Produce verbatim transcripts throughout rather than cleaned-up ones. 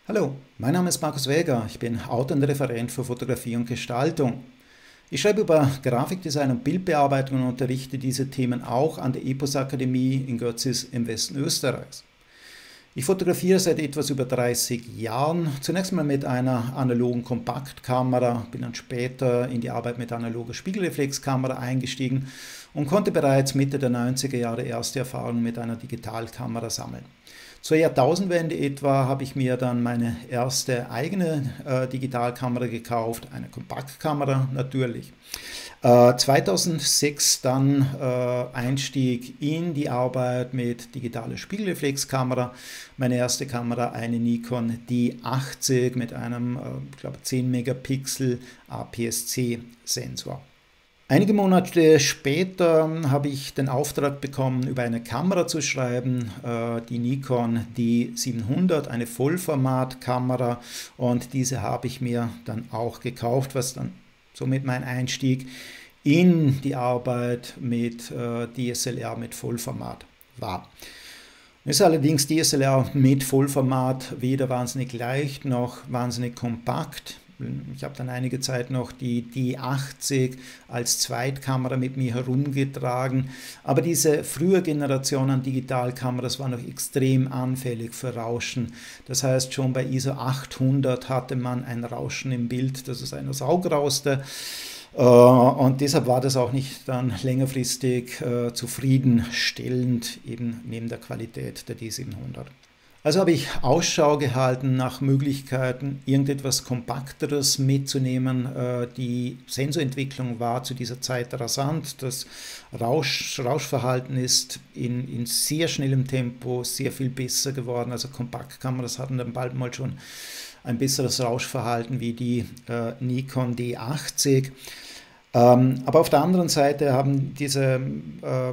Hallo, mein Name ist Markus Wäger, ich bin Autor und Referent für Fotografie und Gestaltung. Ich schreibe über Grafikdesign und Bildbearbeitung und unterrichte diese Themen auch an der Epos Akademie in Götzis im Westen Österreichs. Ich fotografiere seit etwas über dreißig Jahren, zunächst mal mit einer analogen Kompaktkamera, bin dann später in die Arbeit mit analoger Spiegelreflexkamera eingestiegen und konnte bereits Mitte der neunziger Jahre erste Erfahrungen mit einer Digitalkamera sammeln. Zur Jahrtausendwende etwa habe ich mir dann meine erste eigene äh, Digitalkamera gekauft, eine Kompaktkamera natürlich. Äh, zweitausendsechs dann äh, Einstieg in die Arbeit mit digitaler Spiegelreflexkamera. Meine erste Kamera, eine Nikon D achtzig mit einem, äh, ich glaube, zehn Megapixel A P S C-Sensor. Einige Monate später habe ich den Auftrag bekommen, über eine Kamera zu schreiben, die Nikon D siebenhundert, eine Vollformatkamera, und diese habe ich mir dann auch gekauft, was dann somit mein Einstieg in die Arbeit mit D S L R mit Vollformat war. Ist allerdings D S L R mit Vollformat weder wahnsinnig leicht noch wahnsinnig kompakt. Ich habe dann einige Zeit noch die D achtzig als Zweitkamera mit mir herumgetragen, aber diese frühe Generation an Digitalkameras war noch extrem anfällig für Rauschen. Das heißt, schon bei I S O achthundert hatte man ein Rauschen im Bild, das es einer saugrauste. Und deshalb war das auch nicht dann längerfristig äh, zufriedenstellend, eben neben der Qualität der D siebenhundert. Also habe ich Ausschau gehalten nach Möglichkeiten, irgendetwas Kompakteres mitzunehmen. Die Sensorentwicklung war zu dieser Zeit rasant. Das Rausch, Rauschverhalten ist in, in sehr schnellem Tempo sehr viel besser geworden. Also Kompaktkameras hatten dann bald mal schon ein besseres Rauschverhalten wie die äh, Nikon D achtzig. Ähm, aber auf der anderen Seite haben diese äh,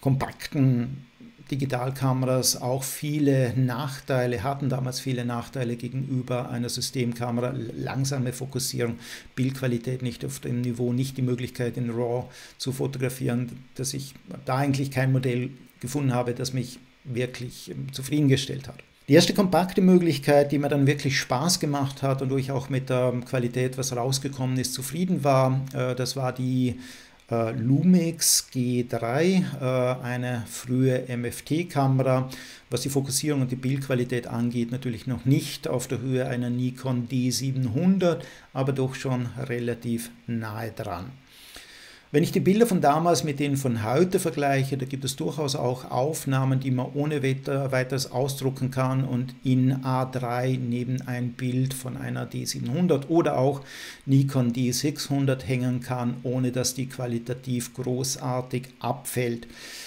kompakten Digitalkameras auch viele Nachteile, hatten damals viele Nachteile gegenüber einer Systemkamera, langsame Fokussierung, Bildqualität nicht auf dem Niveau, nicht die Möglichkeit in RAW zu fotografieren, dass ich da eigentlich kein Modell gefunden habe, das mich wirklich zufriedengestellt hat. Die erste kompakte Möglichkeit, die mir dann wirklich Spaß gemacht hat und wo ich auch mit der Qualität, was rausgekommen ist, zufrieden war, das war die Uh, Lumix G drei, uh, eine frühe M F T-Kamera, was die Fokussierung und die Bildqualität angeht, natürlich noch nicht auf der Höhe einer Nikon D siebenhundert, aber doch schon relativ nahe dran. Wenn ich die Bilder von damals mit denen von heute vergleiche, da gibt es durchaus auch Aufnahmen, die man ohne weiteres ausdrucken kann und in A drei neben ein Bild von einer D siebenhundert oder auch Nikon D sechshundert hängen kann, ohne dass die qualitativ großartig abfällt.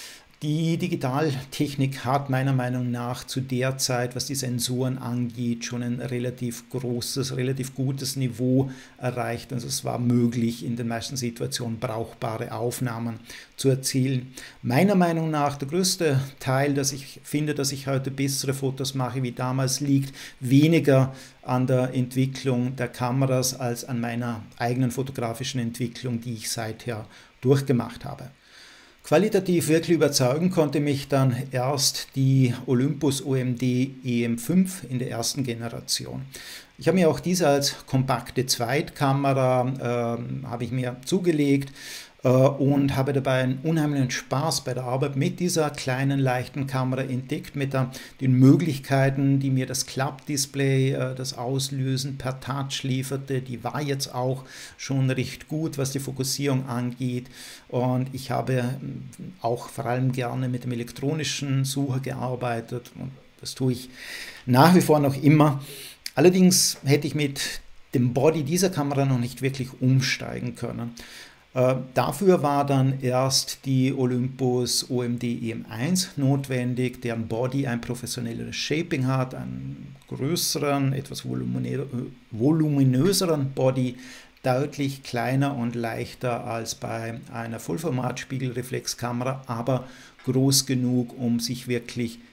Die Digitaltechnik hat meiner Meinung nach zu der Zeit, was die Sensoren angeht, schon ein relativ großes, relativ gutes Niveau erreicht. Also es war möglich, in den meisten Situationen brauchbare Aufnahmen zu erzielen. Meiner Meinung nach der größte Teil, dass ich finde, dass ich heute bessere Fotos mache wie damals, liegt weniger an der Entwicklung der Kameras als an meiner eigenen fotografischen Entwicklung, die ich seither durchgemacht habe. Qualitativ wirklich überzeugen konnte mich dann erst die Olympus O M D E M fünf in der ersten Generation. Ich habe mir auch diese als kompakte Zweitkamera äh, habe ich mir zugelegt äh, und habe dabei einen unheimlichen Spaß bei der Arbeit mit dieser kleinen, leichten Kamera entdeckt, mit der, den Möglichkeiten, die mir das Klappdisplay, äh, das Auslösen per Touch lieferte. Die war jetzt auch schon recht gut, was die Fokussierung angeht, und ich habe auch vor allem gerne mit dem elektronischen Sucher gearbeitet, und das tue ich nach wie vor noch immer. Allerdings hätte ich mit dem Body dieser Kamera noch nicht wirklich umsteigen können. Äh, dafür war dann erst die Olympus O M D E M eins notwendig, deren Body ein professionelleres Shaping hat, einen größeren, etwas voluminö voluminöseren Body, deutlich kleiner und leichter als bei einer Vollformat-Spiegelreflexkamera, aber groß genug, um sich wirklich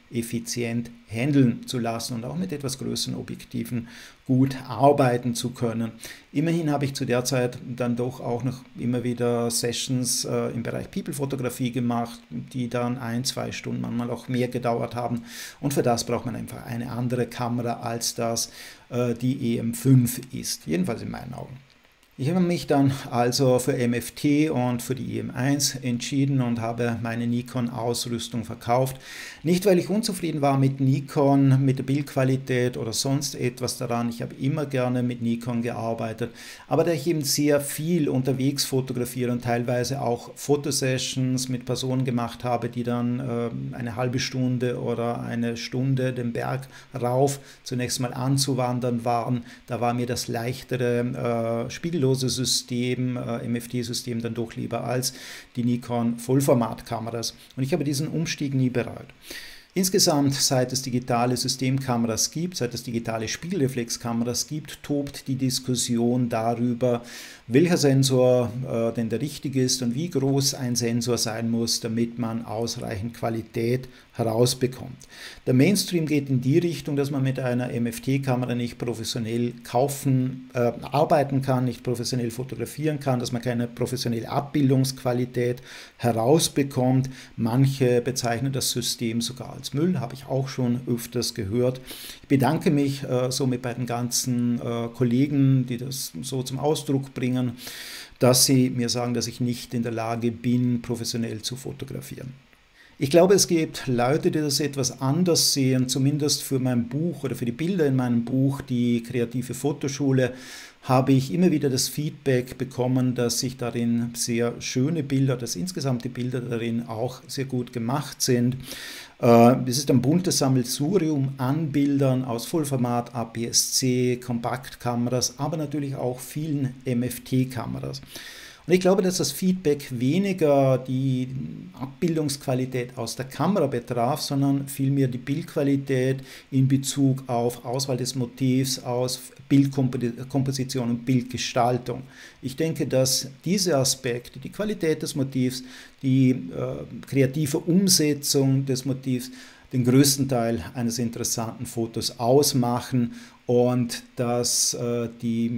effizient handeln zu lassen und auch mit etwas größeren Objektiven gut arbeiten zu können. Immerhin habe ich zu der Zeit dann doch auch noch immer wieder Sessions äh, im Bereich People-Fotografie gemacht, die dann ein, zwei Stunden, manchmal auch mehr gedauert haben. Und für das braucht man einfach eine andere Kamera, als das äh, die E M fünf ist, jedenfalls in meinen Augen. Ich habe mich dann also für M F T und für die E M eins entschieden und habe meine Nikon-Ausrüstung verkauft. Nicht, weil ich unzufrieden war mit Nikon, mit der Bildqualität oder sonst etwas daran. Ich habe immer gerne mit Nikon gearbeitet, aber da ich eben sehr viel unterwegs fotografiere und teilweise auch Fotosessions mit Personen gemacht habe, die dann äh, eine halbe Stunde oder eine Stunde den Berg rauf zunächst mal anzuwandern waren, da war mir das leichtere äh, Spiegellose System, äh, M F T-System dann doch lieber als die Nikon Vollformatkameras. Und ich habe diesen Umstieg nie bereut. Insgesamt, seit es digitale Systemkameras gibt, seit es digitale Spiegelreflexkameras gibt, tobt die Diskussion darüber, welcher Sensor äh, denn der richtige ist und wie groß ein Sensor sein muss, damit man ausreichend Qualität herausbekommt. Der Mainstream geht in die Richtung, dass man mit einer M F T-Kamera nicht professionell kaufen, äh, arbeiten kann, nicht professionell fotografieren kann, dass man keine professionelle Abbildungsqualität herausbekommt. Manche bezeichnen das System sogar als Müll, habe ich auch schon öfters gehört. Ich bedanke mich äh, somit bei den ganzen äh, Kollegen, die das so zum Ausdruck bringen, dass sie mir sagen, dass ich nicht in der Lage bin, professionell zu fotografieren. Ich glaube, es gibt Leute, die das etwas anders sehen, zumindest für mein Buch oder für die Bilder in meinem Buch, die kreative Fotoschule, habe ich immer wieder das Feedback bekommen, dass sich darin sehr schöne Bilder, dass insgesamt die Bilder darin auch sehr gut gemacht sind. Es ist ein buntes Sammelsurium an Bildern aus Vollformat, A P S C, Kompaktkameras, aber natürlich auch vielen M F T-Kameras. Und ich glaube, dass das Feedback weniger die Abbildungsqualität aus der Kamera betraf, sondern vielmehr die Bildqualität in Bezug auf Auswahl des Motivs, aus Bildkomposition und Bildgestaltung. Ich denke, dass diese Aspekte, die Qualität des Motivs, die äh, kreative Umsetzung des Motivs, den größten Teil eines interessanten Fotos ausmachen und dass äh, die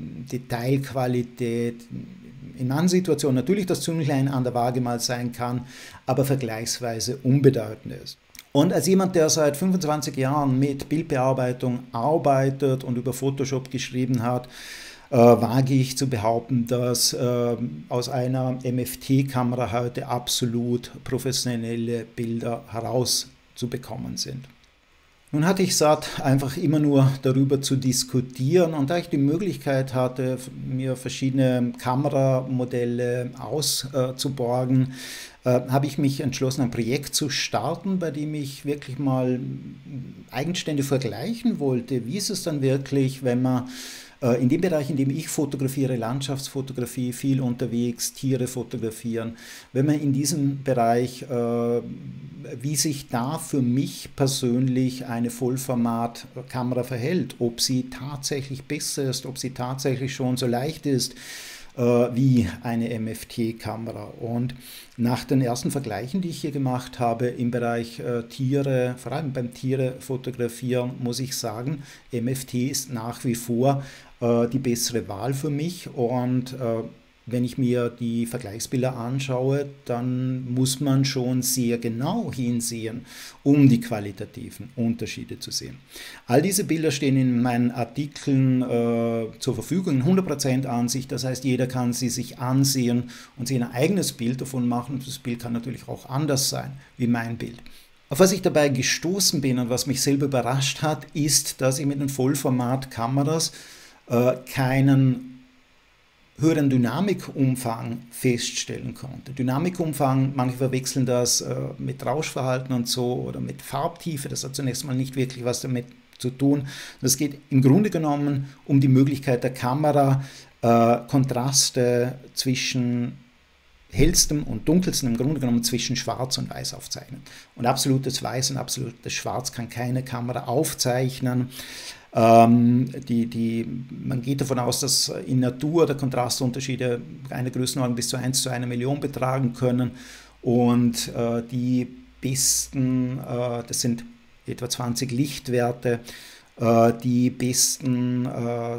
Detailqualität in manchen Situationen natürlich das Zünglein an der Waage mal sein kann, aber vergleichsweise unbedeutend ist. Und als jemand, der seit fünfundzwanzig Jahren mit Bildbearbeitung arbeitet und über Photoshop geschrieben hat, äh, wage ich zu behaupten, dass äh, aus einer M F T-Kamera heute absolut professionelle Bilder herauszubekommen sind. Nun hatte ich satt, einfach immer nur darüber zu diskutieren, und da ich die Möglichkeit hatte, mir verschiedene Kameramodelle auszuborgen, äh, habe ich mich entschlossen, ein Projekt zu starten, bei dem ich wirklich mal eigenständig vergleichen wollte, wie ist es dann wirklich, wenn man in dem Bereich, in dem ich fotografiere, Landschaftsfotografie, viel unterwegs, Tiere fotografieren, wenn man in diesem Bereich, äh, wie sich da für mich persönlich eine Vollformatkamera verhält, ob sie tatsächlich besser ist, ob sie tatsächlich schon so leicht ist äh, wie eine M F T-Kamera. Und nach den ersten Vergleichen, die ich hier gemacht habe im Bereich äh, Tiere, vor allem beim Tiere fotografieren, muss ich sagen, M F T ist nach wie vor äh, die bessere Wahl für mich. Und äh, wenn ich mir die Vergleichsbilder anschaue, dann muss man schon sehr genau hinsehen, um die qualitativen Unterschiede zu sehen. All diese Bilder stehen in meinen Artikeln äh, zur Verfügung, hundert Prozent Ansicht. Das heißt, jeder kann sie sich ansehen und sich ein eigenes Bild davon machen. Das Bild kann natürlich auch anders sein wie mein Bild. Auf was ich dabei gestoßen bin und was mich selber überrascht hat, ist, dass ich mit den Vollformatkameras äh, keinen höheren Dynamikumfang feststellen konnte. Dynamikumfang, manche verwechseln das äh, mit Rauschverhalten und so oder mit Farbtiefe, das hat zunächst mal nicht wirklich was damit zu tun. Es geht im Grunde genommen um die Möglichkeit der Kamera, äh, Kontraste zwischen hellstem und dunkelstem, im Grunde genommen zwischen Schwarz und Weiß aufzeichnen. Und absolutes Weiß und absolutes Schwarz kann keine Kamera aufzeichnen. Ähm, die, die, man geht davon aus, dass in Natur der Kontrastunterschiede eine Größenordnung bis zu eins zu einer Million betragen können, und äh, die besten, äh, das sind etwa zwanzig Lichtwerte, äh, die besten äh,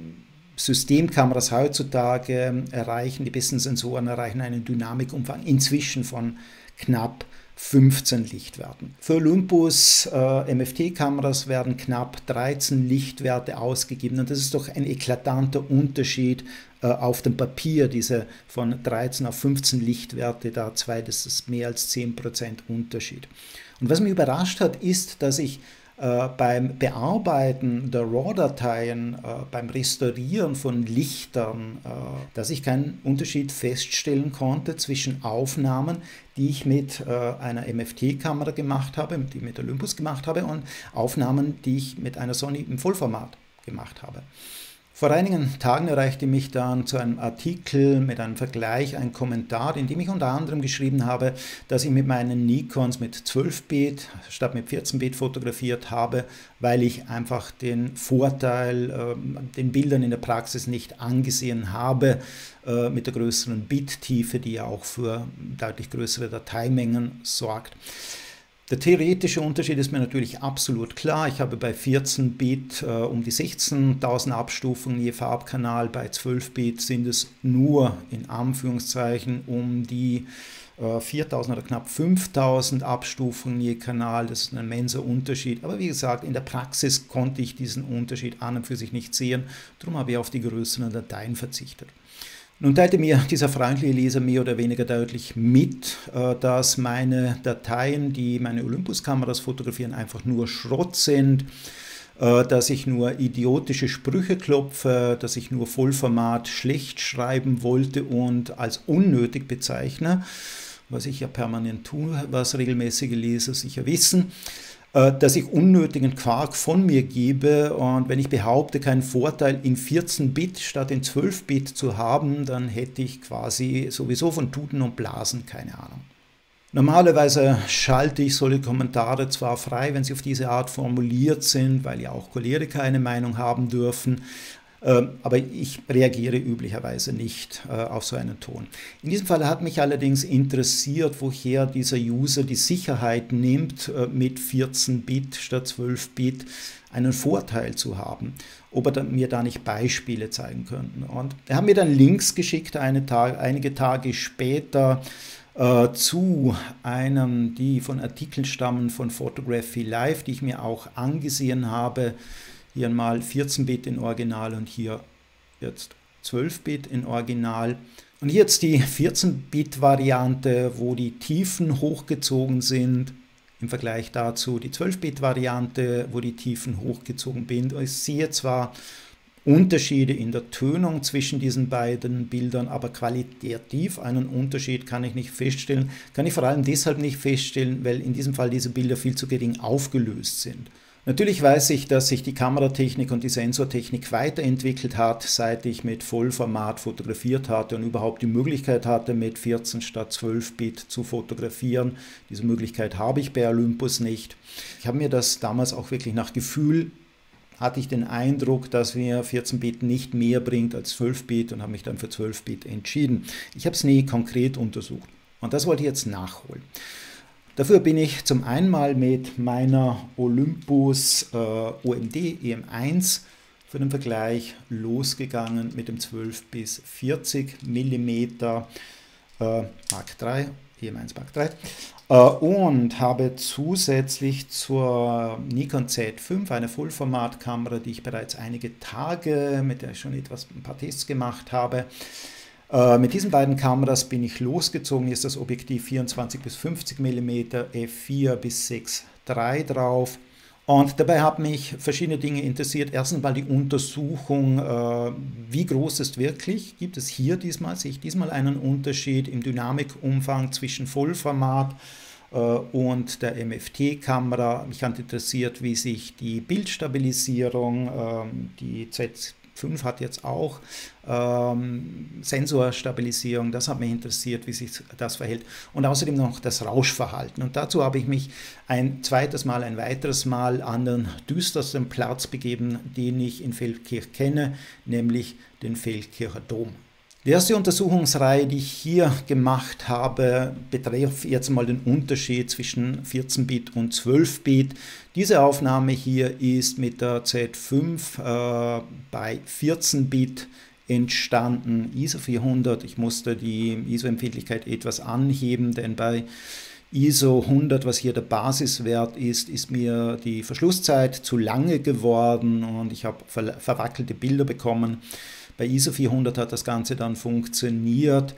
Systemkameras heutzutage erreichen, die besten Sensoren erreichen einen Dynamikumfang inzwischen von knapp fünfzehn Lichtwerten. Für Olympus äh, M F T-Kameras werden knapp dreizehn Lichtwerte ausgegeben und das ist doch ein eklatanter Unterschied äh, auf dem Papier, diese von dreizehn auf fünfzehn Lichtwerte, da zwei, das ist mehr als zehn Prozent Unterschied. Und was mich überrascht hat, ist, dass ich äh, beim Bearbeiten der RAW-Dateien, äh, beim Restaurieren von Lichtern, äh, dass ich keinen Unterschied feststellen konnte zwischen Aufnahmen, die ich mit äh, einer M F T-Kamera gemacht habe, die ich mit Olympus gemacht habe, und Aufnahmen, die ich mit einer Sony im Vollformat gemacht habe. Vor einigen Tagen erreichte mich dann zu einem Artikel mit einem Vergleich ein Kommentar, in dem ich unter anderem geschrieben habe, dass ich mit meinen Nikons mit zwölf Bit statt mit vierzehn Bit fotografiert habe, weil ich einfach den Vorteil äh, den Bildern in der Praxis nicht angesehen habe äh, mit der größeren Bittiefe, die ja auch für deutlich größere Dateimengen sorgt. Der theoretische Unterschied ist mir natürlich absolut klar. Ich habe bei vierzehn Bit äh, um die sechzehntausend Abstufungen je Farbkanal, bei zwölf Bit sind es nur in Anführungszeichen um die äh, viertausend oder knapp fünftausend Abstufungen je Kanal. Das ist ein immenser Unterschied. Aber wie gesagt, in der Praxis konnte ich diesen Unterschied an und für sich nicht sehen. Darum habe ich auf die größeren Dateien verzichtet. Nun teilte mir dieser freundliche Leser mehr oder weniger deutlich mit, dass meine Dateien, die meine Olympus-Kameras fotografieren, einfach nur Schrott sind, dass ich nur idiotische Sprüche klopfe, dass ich nur Vollformat schlecht schreiben wollte und als unnötig bezeichne, was ich ja permanent tue, was regelmäßige Leser sicher wissen, dass ich unnötigen Quark von mir gebe, und wenn ich behaupte, keinen Vorteil in vierzehn Bit statt in zwölf Bit zu haben, dann hätte ich quasi sowieso von Tuten und Blasen keine Ahnung. Normalerweise schalte ich solche Kommentare zwar frei, wenn sie auf diese Art formuliert sind, weil ja auch Choleriker eine Meinung haben dürfen, aber ich reagiere üblicherweise nicht auf so einen Ton. In diesem Fall hat mich allerdings interessiert, woher dieser User die Sicherheit nimmt, mit vierzehn Bit statt zwölf Bit einen Vorteil zu haben. Ob er mir da nicht Beispiele zeigen könnte. Und er hat mir dann Links geschickt, eine Tag, einige Tage später, äh, zu einem, die von Artikeln stammen von Photography Live, die ich mir auch angesehen habe. Hier mal vierzehn Bit in Original und hier jetzt zwölf Bit in Original. Und hier jetzt die vierzehn Bit Variante, wo die Tiefen hochgezogen sind, im Vergleich dazu die zwölf Bit Variante, wo die Tiefen hochgezogen sind. Ich sehe zwar Unterschiede in der Tönung zwischen diesen beiden Bildern, aber qualitativ einen Unterschied kann ich nicht feststellen. Kann ich vor allem deshalb nicht feststellen, weil in diesem Fall diese Bilder viel zu gering aufgelöst sind. Natürlich weiß ich, dass sich die Kameratechnik und die Sensortechnik weiterentwickelt hat, seit ich mit Vollformat fotografiert hatte und überhaupt die Möglichkeit hatte, mit vierzehn statt zwölf Bit zu fotografieren. Diese Möglichkeit habe ich bei Olympus nicht. Ich habe mir das damals auch wirklich nach Gefühl, hatte ich den Eindruck, dass mir vierzehn Bit nicht mehr bringt als zwölf Bit und habe mich dann für zwölf Bit entschieden. Ich habe es nie konkret untersucht und das wollte ich jetzt nachholen. Dafür bin ich zum einen mal mit meiner Olympus äh, O M D E M eins für den Vergleich losgegangen mit dem zwölf bis vierzig Millimeter äh, Mark drei, E M eins Mark drei äh, und habe zusätzlich zur Nikon Z fünf, eine Vollformatkamera, die ich bereits einige Tage, mit der ich schon etwas ein paar Tests gemacht habe, mit diesen beiden Kameras bin ich losgezogen. Hier ist das Objektiv vierundzwanzig bis fünfzig Millimeter, F vier bis sechs Komma drei drauf. Und dabei haben mich verschiedene Dinge interessiert. Erstens mal die Untersuchung, wie groß ist wirklich, gibt es hier diesmal, sehe ich diesmal einen Unterschied im Dynamikumfang zwischen Vollformat und der M F T-Kamera. Mich hat interessiert, wie sich die Bildstabilisierung, die Z fünf hat jetzt auch ähm, Sensorstabilisierung, das hat mich interessiert, wie sich das verhält, und außerdem noch das Rauschverhalten. Und dazu habe ich mich ein zweites Mal, ein weiteres Mal an den düstersten Platz begeben, den ich in Feldkirch kenne, nämlich den Feldkircher Dom. Die erste Untersuchungsreihe, die ich hier gemacht habe, betrifft jetzt mal den Unterschied zwischen vierzehn Bit und zwölf Bit. Diese Aufnahme hier ist mit der Z fünf äh, bei vierzehn Bit entstanden, I S O vierhundert. Ich musste die I S O-Empfindlichkeit etwas anheben, denn bei I S O hundert, was hier der Basiswert ist, ist mir die Verschlusszeit zu lange geworden und ich habe ver verwackelte Bilder bekommen. Bei I S O vierhundert hat das Ganze dann funktioniert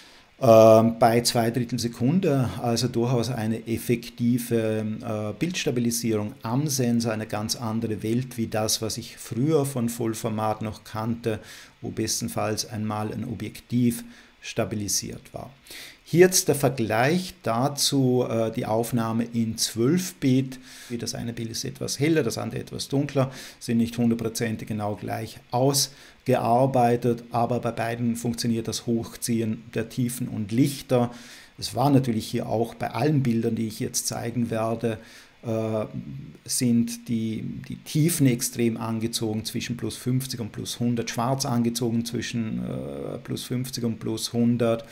äh, bei zwei Drittel Sekunde, also durchaus eine effektive äh, Bildstabilisierung am Sensor, eine ganz andere Welt wie das, was ich früher von Vollformat noch kannte, wo bestenfalls einmal ein Objektiv stabilisiert war. Hier jetzt der Vergleich dazu, äh, die Aufnahme in zwölf Bit. Das eine Bild ist etwas heller, das andere etwas dunkler, sind nicht hundertprozentig genau gleich ausgearbeitet, aber bei beiden funktioniert das Hochziehen der Tiefen und Lichter. Es war natürlich hier auch bei allen Bildern, die ich jetzt zeigen werde, äh, sind die, die Tiefen extrem angezogen zwischen plus fünfzig und plus hundert, schwarz angezogen zwischen äh, plus fünfzig und plus hundert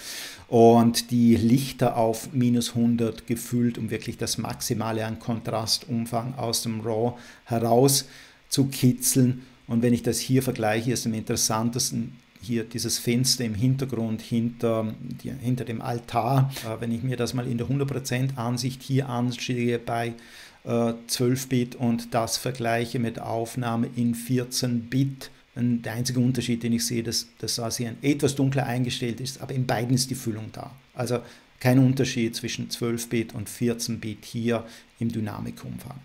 und die Lichter auf minus hundert gefüllt, um wirklich das Maximale an Kontrastumfang aus dem RAW heraus zu kitzeln. Und wenn ich das hier vergleiche, ist am interessantesten hier dieses Fenster im Hintergrund hinter, die, hinter dem Altar. Äh, wenn ich mir das mal in der hundert Prozent Ansicht hier anstehe bei äh, zwölf Bit und das vergleiche mit Aufnahme in vierzehn Bit, der einzige Unterschied, den ich sehe, dass das ASEAN etwas dunkler eingestellt ist, aber in beiden ist die Füllung da. Also kein Unterschied zwischen zwölf Bit und vierzehn Bit hier im Dynamikumfang.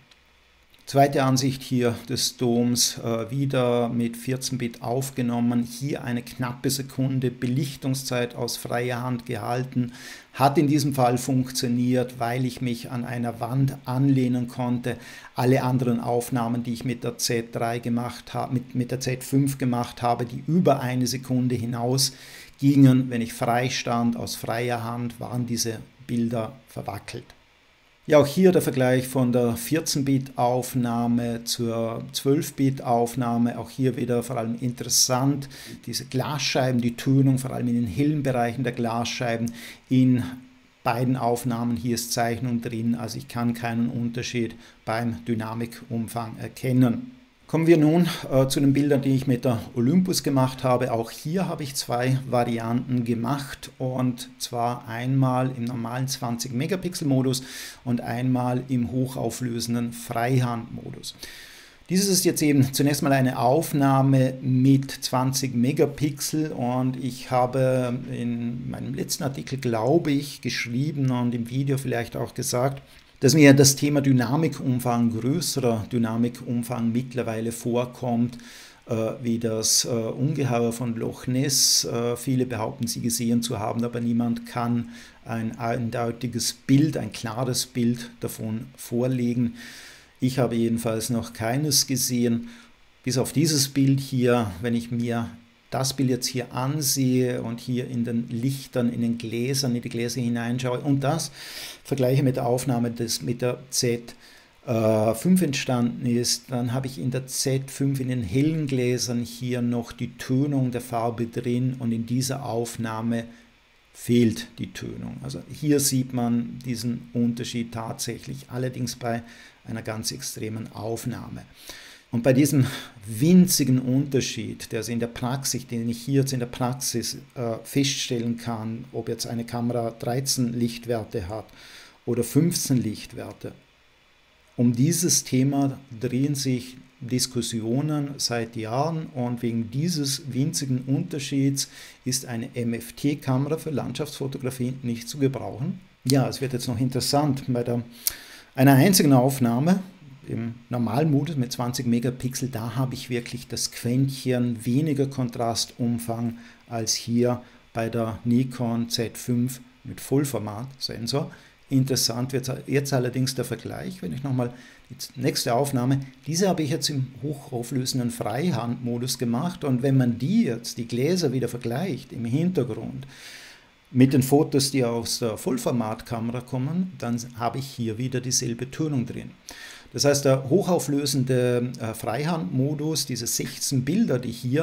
Zweite Ansicht hier des Doms, äh, wieder mit vierzehn Bit aufgenommen, hier eine knappe Sekunde Belichtungszeit aus freier Hand gehalten, hat in diesem Fall funktioniert, weil ich mich an einer Wand anlehnen konnte. Alle anderen Aufnahmen, die ich mit der Z drei gemacht habe, mit, mit der Z fünf gemacht habe, die über eine Sekunde hinaus gingen, wenn ich frei stand, aus freier Hand, waren diese Bilder verwackelt. Ja, auch hier der Vergleich von der vierzehn Bit Aufnahme zur zwölf Bit Aufnahme. Auch hier wieder vor allem interessant, diese Glasscheiben, die Tönung, vor allem in den hellen Bereichen der Glasscheiben. In beiden Aufnahmen hier ist Zeichnung drin, also ich kann keinen Unterschied beim Dynamikumfang erkennen. Kommen wir nun äh, zu den Bildern, die ich mit der Olympus gemacht habe. Auch hier habe ich zwei Varianten gemacht und zwar einmal im normalen zwanzig Megapixel Modus und einmal im hochauflösenden Freihand-Modus. Dieses ist jetzt eben zunächst mal eine Aufnahme mit zwanzig Megapixel und ich habe in meinem letzten Artikel, glaube ich, geschrieben und im Video vielleicht auch gesagt, dass mir das Thema Dynamikumfang, größerer Dynamikumfang mittlerweile vorkommt, äh, wie das äh, Ungeheuer von Loch Ness. Äh, viele behaupten, sie gesehen zu haben, aber niemand kann ein eindeutiges Bild, ein klares Bild davon vorlegen. Ich habe jedenfalls noch keines gesehen, bis auf dieses Bild hier, wenn ich mir das Bild jetzt hier ansehe und hier in den Lichtern, in den Gläsern, in die Gläser hineinschaue und das vergleiche mit der Aufnahme, das mit der Z fünf entstanden ist, dann habe ich in der Z fünf in den hellen Gläsern hier noch die Tönung der Farbe drin und in dieser Aufnahme fehlt die Tönung. Also hier sieht man diesen Unterschied tatsächlich, allerdings bei einer ganz extremen Aufnahme. Und bei diesem winzigen Unterschied, der in der Praxis, den ich hier jetzt in der Praxis äh, feststellen kann, ob jetzt eine Kamera dreizehn Lichtwerte hat oder fünfzehn Lichtwerte, um dieses Thema drehen sich Diskussionen seit Jahren und wegen dieses winzigen Unterschieds ist eine M F T-Kamera für Landschaftsfotografie nicht zu gebrauchen. Ja, es wird jetzt noch interessant, bei der, einer einzigen Aufnahme im Normalmodus mit zwanzig Megapixel, da habe ich wirklich das Quäntchen weniger Kontrastumfang als hier bei der Nikon Z fünf mit Vollformat-Sensor. Interessant wird jetzt allerdings der Vergleich, wenn ich nochmal die nächste Aufnahme, diese habe ich jetzt im hochauflösenden Freihandmodus gemacht und wenn man die jetzt, die Gläser wieder vergleicht im Hintergrund mit den Fotos, die aus der Vollformatkamera kommen, dann habe ich hier wieder dieselbe Tönung drin. Das heißt, der hochauflösende äh, Freihandmodus, diese sechzehn Bilder, die hier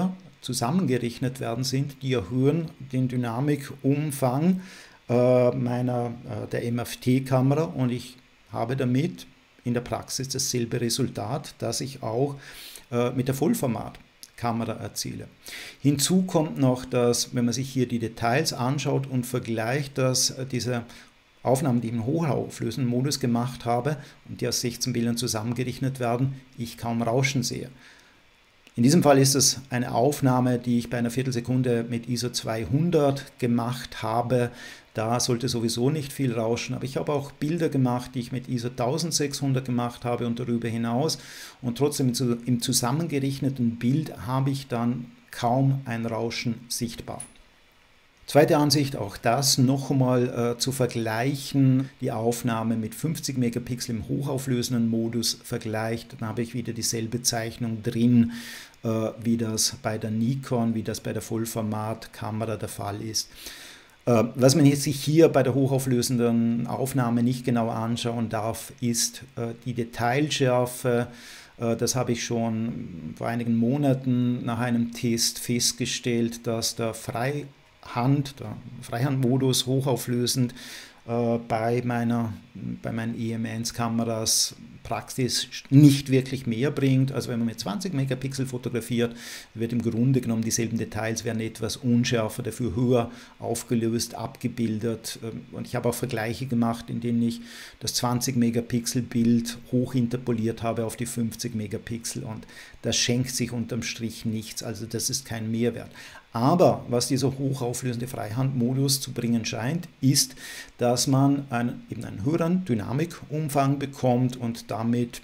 zusammengerechnet werden sind, die erhöhen den Dynamikumfang äh, meiner, äh, der M F T-Kamera und ich habe damit in der Praxis dasselbe Resultat, das ich auch äh, mit der Vollformatkamera erziele. Hinzu kommt noch, dass, wenn man sich hier die Details anschaut und vergleicht, dass äh, diese Aufnahmen, die ich im hochauflösenden Modus gemacht habe und die aus sechzehn Bildern zusammengerechnet werden, ich kaum Rauschen sehe. In diesem Fall ist es eine Aufnahme, die ich bei einer Viertelsekunde mit I S O zweihundert gemacht habe. Da sollte sowieso nicht viel rauschen, aber ich habe auch Bilder gemacht, die ich mit I S O eintausendsechshundert gemacht habe und darüber hinaus. Und trotzdem im zusammengerechneten Bild habe ich dann kaum ein Rauschen sichtbar. Zweite Ansicht, auch das noch einmal äh, zu vergleichen, die Aufnahme mit fünfzig Megapixel im hochauflösenden Modus vergleicht, dann habe ich wieder dieselbe Zeichnung drin, äh, wie das bei der Nikon, wie das bei der Vollformatkamera der Fall ist. Äh, was man jetzt sich hier bei der hochauflösenden Aufnahme nicht genau anschauen darf, ist äh, die Detailschärfe. Äh, das habe ich schon vor einigen Monaten nach einem Test festgestellt, dass der frei Hand, der Freihandmodus hochauflösend äh, bei, meiner, bei meinen E M eins Kameras praktisch nicht wirklich mehr bringt. Also wenn man mit zwanzig Megapixel fotografiert, wird im Grunde genommen dieselben Details werden etwas unschärfer, dafür höher aufgelöst, abgebildet. Und ich habe auch Vergleiche gemacht, in denen ich das zwanzig Megapixel Bild hochinterpoliert habe auf die fünfzig Megapixel und das schenkt sich unterm Strich nichts, also das ist kein Mehrwert. Aber was dieser hochauflösende Freihandmodus zu bringen scheint, ist, dass man einen, eben einen höheren Dynamikumfang bekommt und damit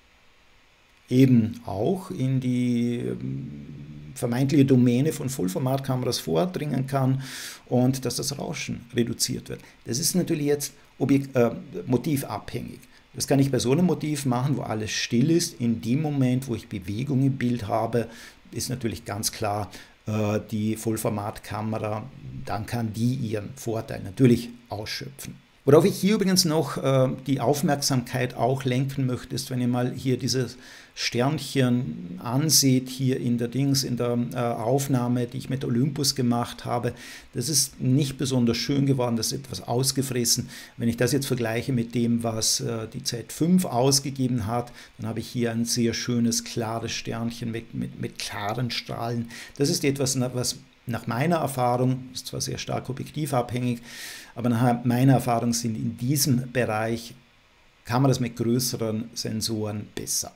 eben auch in die vermeintliche Domäne von Vollformatkameras vordringen kann und dass das Rauschen reduziert wird. Das ist natürlich jetzt objekt, äh, motivabhängig. Das kann ich bei so einem Motiv machen, wo alles still ist. In dem Moment, wo ich Bewegung im Bild habe, ist natürlich ganz klar, die Vollformatkamera, dann kann die ihren Vorteil natürlich ausschöpfen. Worauf ich hier übrigens noch äh, die Aufmerksamkeit auch lenken möchte, ist, wenn ihr mal hier dieses Sternchen anseht, hier in der Dings, in der äh, Aufnahme, die ich mit Olympus gemacht habe. Das ist nicht besonders schön geworden, das ist etwas ausgefressen. Wenn ich das jetzt vergleiche mit dem, was äh, die Z fünf ausgegeben hat, dann habe ich hier ein sehr schönes, klares Sternchen mit, mit, mit klaren Strahlen. Das ist etwas, was nach meiner Erfahrung, ist zwar sehr stark objektivabhängig, aber nach meiner Erfahrung sind in diesem Bereich Kameras mit größeren Sensoren besser.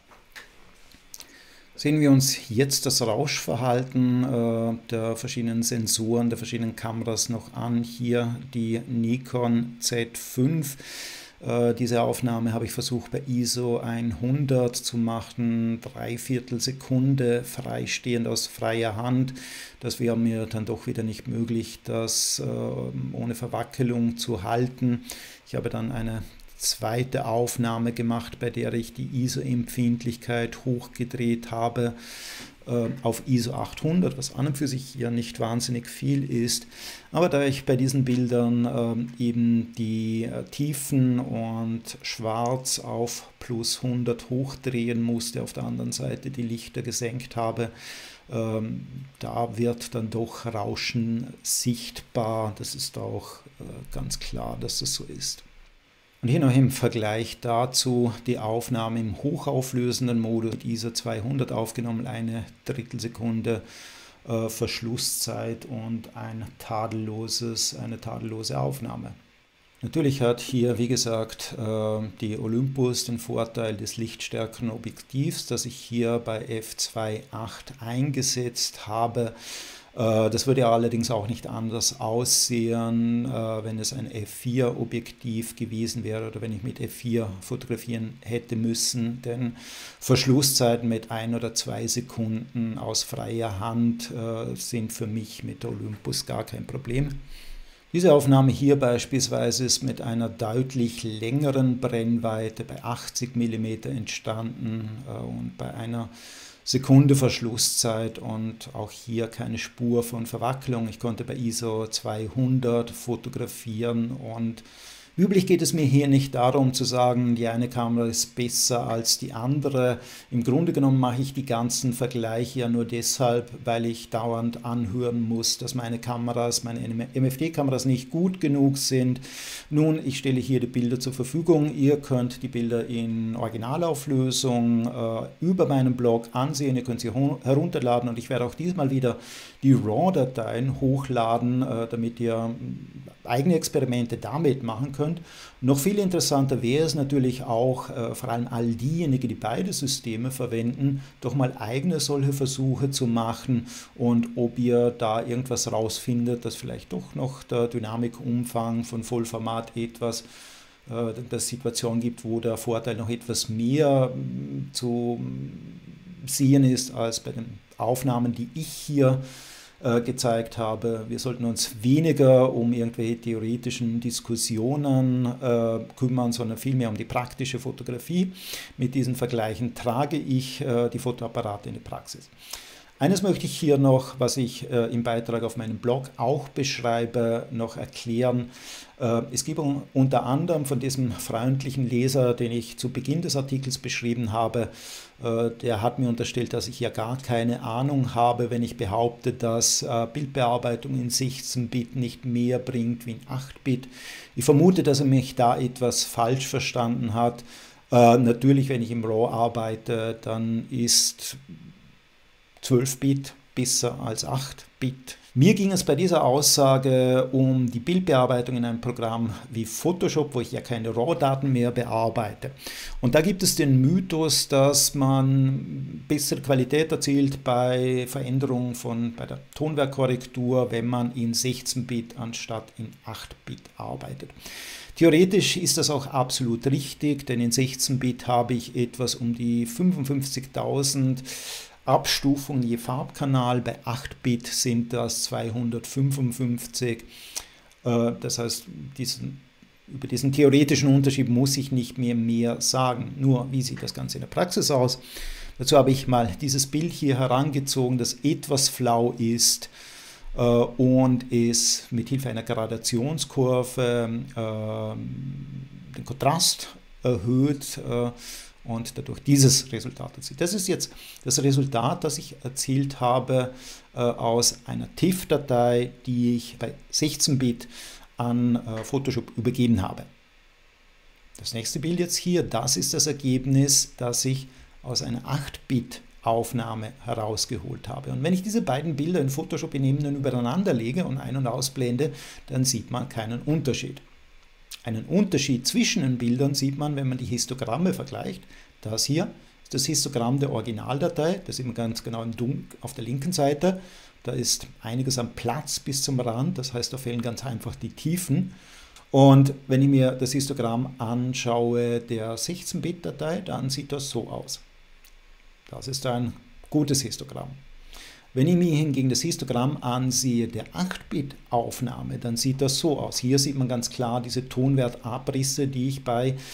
Sehen wir uns jetzt das Rauschverhalten äh, der verschiedenen Sensoren, der verschiedenen Kameras noch an. Hier die Nikon Z fünf. Äh, diese Aufnahme habe ich versucht bei I S O hundert zu machen, dreiviertel Sekunde freistehend aus freier Hand. Das wäre mir dann doch wieder nicht möglich, das äh, ohne Verwackelung zu halten. Ich habe dann eine zweite Aufnahme gemacht, bei der ich die I S O-Empfindlichkeit hochgedreht habe äh, auf I S O achthundert, was an und für sich ja nicht wahnsinnig viel ist. Aber da ich bei diesen Bildern äh, eben die äh, Tiefen und Schwarz auf plus hundert hochdrehen musste, auf der anderen Seite die Lichter gesenkt habe, ähm, da wird dann doch Rauschen sichtbar. Das ist auch äh, ganz klar, dass das so ist. Und hier noch im Vergleich dazu die Aufnahme im hochauflösenden Modus mit I S O zweihundert aufgenommen, eine Drittelsekunde äh, Verschlusszeit und ein tadelloses, eine tadellose Aufnahme. Natürlich hat hier, wie gesagt, äh, die Olympus den Vorteil des lichtstärkeren Objektivs, das ich hier bei f zwei Komma acht eingesetzt habe. Das würde allerdings auch nicht anders aussehen, wenn es ein F vier Objektiv gewesen wäre oder wenn ich mit F vier fotografieren hätte müssen, denn Verschlusszeiten mit ein oder zwei Sekunden aus freier Hand sind für mich mit der Olympus gar kein Problem. Diese Aufnahme hier beispielsweise ist mit einer deutlich längeren Brennweite bei achtzig Millimeter entstanden und bei einer Sekunde Verschlusszeit und auch hier keine Spur von Verwacklung. Ich konnte bei I S O zweihundert fotografieren und Wie üblich geht es mir hier nicht darum zu sagen, die eine Kamera ist besser als die andere. Im Grunde genommen mache ich die ganzen Vergleiche ja nur deshalb, weil ich dauernd anhören muss, dass meine Kameras, meine M F D-Kameras nicht gut genug sind. Nun, ich stelle hier die Bilder zur Verfügung. Ihr könnt die Bilder in Originalauflösung äh, über meinen Blog ansehen. Ihr könnt sie herunterladen und ich werde auch diesmal wieder die RAW-Dateien hochladen, äh, damit ihr eigene Experimente damit machen könnt. Noch viel interessanter wäre es natürlich auch, äh, vor allem all diejenigen, die beide Systeme verwenden, doch mal eigene solche Versuche zu machen und ob ihr da irgendwas rausfindet, dass vielleicht doch noch der Dynamikumfang von Vollformat etwas, äh, dass es Situationen gibt, wo der Vorteil noch etwas mehr äh, zu sehen ist als bei den Aufnahmen, die ich hier gezeigt habe. Wir sollten uns weniger um irgendwelche theoretischen Diskussionen äh, kümmern, sondern vielmehr um die praktische Fotografie. Mit diesen Vergleichen trage ich äh, die Fotoapparate in die Praxis. Eines möchte ich hier noch, was ich äh, im Beitrag auf meinem Blog auch beschreibe, noch erklären. Äh, es gibt unter anderem von diesem freundlichen Leser, den ich zu Beginn des Artikels beschrieben habe, äh, der hat mir unterstellt, dass ich ja gar keine Ahnung habe, wenn ich behaupte, dass äh, Bildbearbeitung in sechzehn Bit nicht mehr bringt wie in acht Bit. Ich vermute, dass er mich da etwas falsch verstanden hat. Äh, natürlich, wenn ich im RAW arbeite, dann ist zwölf Bit besser als acht Bit. Mir ging es bei dieser Aussage um die Bildbearbeitung in einem Programm wie Photoshop, wo ich ja keine RAW-Daten mehr bearbeite. Und da gibt es den Mythos, dass man bessere Qualität erzielt bei Veränderungen von, bei der Tonwerkkorrektur, wenn man in sechzehn Bit anstatt in acht Bit arbeitet. Theoretisch ist das auch absolut richtig, denn in sechzehn Bit habe ich etwas um die fünfundfünfzigtausend Abstufungen je Farbkanal, bei acht Bit sind das zweihundertfünfundfünfzig. Das heißt, diesen, über diesen theoretischen Unterschied muss ich nicht mehr mehr sagen. Nur, wie sieht das Ganze in der Praxis aus? Dazu habe ich mal dieses Bild hier herangezogen, das etwas flau ist und es mit Hilfe einer Gradationskurve den Kontrast erhöht und dadurch dieses Resultat erzielt. Das ist jetzt das Resultat, das ich erzielt habe äh, aus einer T I F Datei, die ich bei sechzehn Bit an äh, Photoshop übergeben habe. Das nächste Bild jetzt hier, das ist das Ergebnis, das ich aus einer acht Bit Aufnahme herausgeholt habe. Und wenn ich diese beiden Bilder in Photoshop in Ebenen übereinander lege und ein- und ausblende, dann sieht man keinen Unterschied. Einen Unterschied zwischen den Bildern sieht man, wenn man die Histogramme vergleicht. Das hier ist das Histogramm der Originaldatei, das sieht man ganz genau im Dunkel auf der linken Seite. Da ist einiges am Platz bis zum Rand, das heißt, da fehlen ganz einfach die Tiefen. Und wenn ich mir das Histogramm anschaue der sechzehn Bit Datei, dann sieht das so aus. Das ist ein gutes Histogramm. Wenn ich mir hingegen das Histogramm ansehe der acht Bit Aufnahme, dann sieht das so aus. Hier sieht man ganz klar diese Tonwertabrisse, die ich bei äh,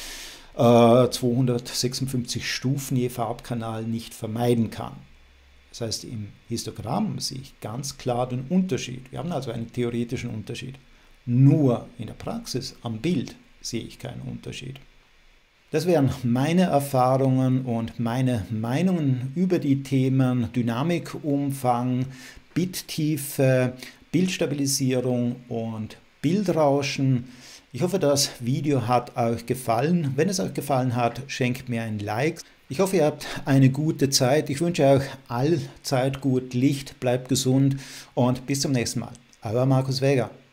zweihundertsechsundfünfzig Stufen je Farbkanal nicht vermeiden kann. Das heißt, im Histogramm sehe ich ganz klar den Unterschied. Wir haben also einen theoretischen Unterschied. Nur in der Praxis am Bild sehe ich keinen Unterschied. Das wären meine Erfahrungen und meine Meinungen über die Themen Dynamikumfang, Bittiefe, Bildstabilisierung und Bildrauschen. Ich hoffe, das Video hat euch gefallen. Wenn es euch gefallen hat, schenkt mir ein Like. Ich hoffe, ihr habt eine gute Zeit. Ich wünsche euch allzeit gut Licht, bleibt gesund und bis zum nächsten Mal. Euer Markus Weger.